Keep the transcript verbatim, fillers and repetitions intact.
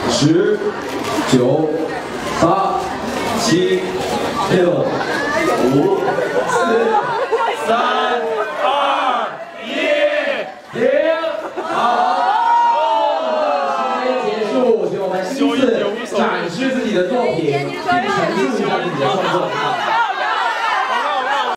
十、九、八、七、六、五、四、三、二、一，停！好，时间结束，请我们依次展示自己的作品，并陈述一下自己的创作。